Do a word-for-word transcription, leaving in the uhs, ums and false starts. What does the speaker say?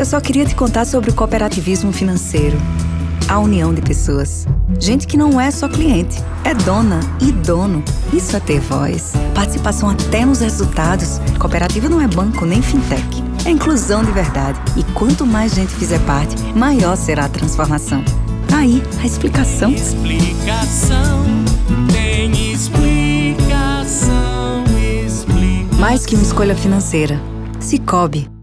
Eu só queria te contar sobre o cooperativismo financeiro. A união de pessoas. Gente que não é só cliente, é dona e dono. Isso é ter voz. Participação até nos resultados. Cooperativa não é banco nem fintech. É inclusão de verdade. E quanto mais gente fizer parte, maior será a transformação. Aí, a explicação. Explicação, tem explicação, explicação. Mais que uma escolha financeira. Sicoob.